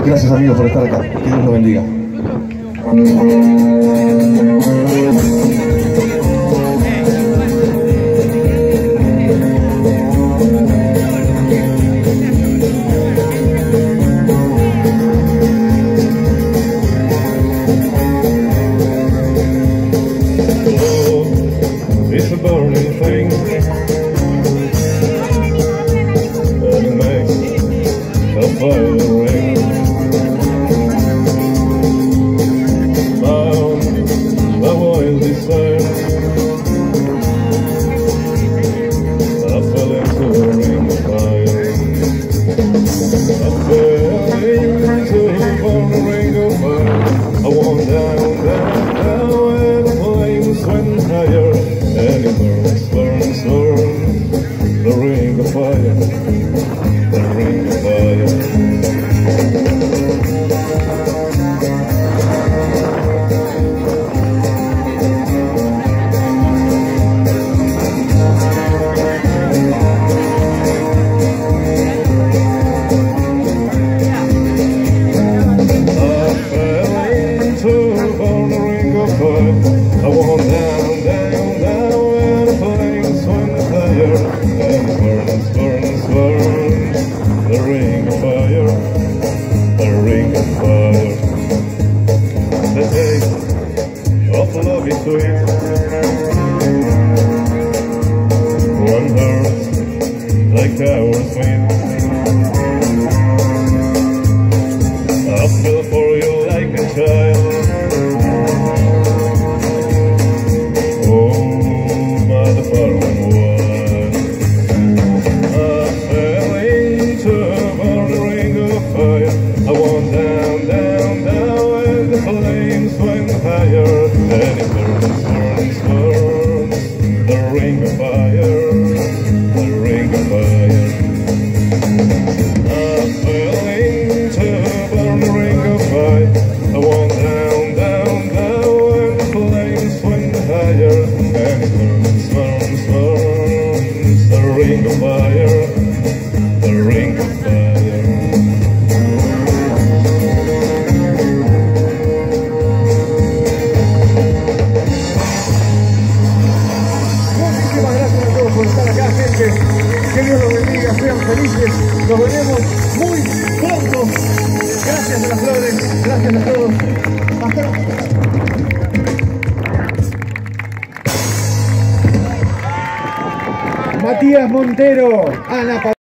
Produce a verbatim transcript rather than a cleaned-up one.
Gracias, amigos, por estar acá. Que Dios los bendiga. It's a burning thing, and it makes a fire ring. Bound by wild desire, I fell into a ring of fire. I fell into a burning ring of fire. I went down, down, down, and the flames went higher. And it burns, burns, burns, the ring of fire, the ring of fire. I fell into a burning ring of fire. I went down, down, down, and the flames went higher. And it burns, burns, burns, the ring of fire, the ring of fire. The taste of love is sweet. One hurts like towers sweet. I feel for you like a child. Flames went higher, and it burns, burns, burns, the ring of fire, the ring of fire. I fell into a burning ring of fire. I went down, down, down, and the flames went higher, and it burns, burns, burns, the ring of fire, the ring of fire. Por estar acá, gente, que Dios los bendiga, sean felices, nos veremos muy pronto. Gracias a las flores, gracias a todos. Hasta luego. Matías Montero, Ana